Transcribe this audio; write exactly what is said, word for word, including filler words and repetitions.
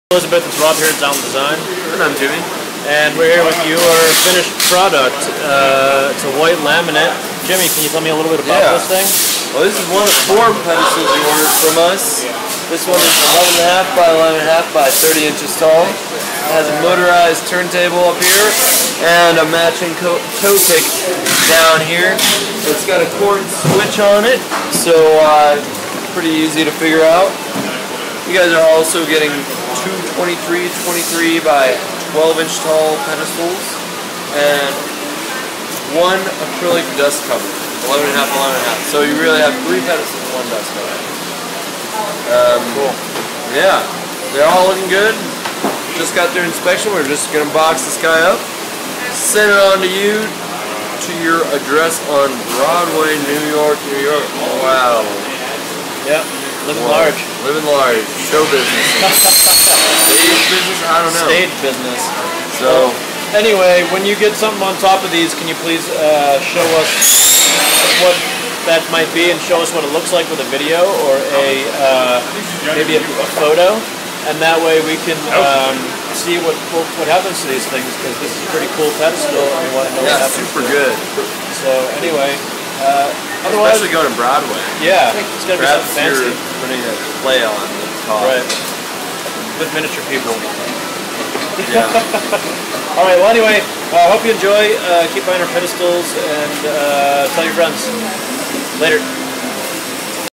Elizabeth, it's Rob here at Sound Design. And I'm Jimmy. And we're here with your finished product. Uh, it's a white laminate. Jimmy, can you tell me a little bit about yeah. this thing? Well, this is one of four pedestals you ordered from us. This one is eleven and a half by eleven and a half by thirty inches tall. It has a motorized turntable up here and a matching toe pick down here. It's got a cord switch on it, so uh, pretty easy to figure out. You guys are also getting two twenty-three twenty-three by twelve inch tall pedestals and one acrylic dust cover, eleven and a half, eleven and a half. So you really have three pedestals and one dust cover. Um, cool. Yeah, they're all looking good. Just got their inspection. We're just gonna box this guy up, send it on to you to your address on Broadway, New York, New York. Wow. Yep. Living Wow. large. Living large. Show business. Stage business? I don't know. Stage business. So, anyway, when you get something on top of these, can you please uh, show us what that might be and show us what it looks like with a video or a uh, maybe a, a photo, and that way we can um, see what, what what happens to these things, because this is a pretty cool pedestal and we want to know yeah, what happens. super good. So anyway. Uh, Otherwise, especially going to Broadway. Yeah, it's gonna be something fancy. Putting a play on the top. Right. With miniature people. Yeah. All right. Well, anyway, I uh, hope you enjoy. Uh, keep buying our pedestals and uh, tell your friends. Later.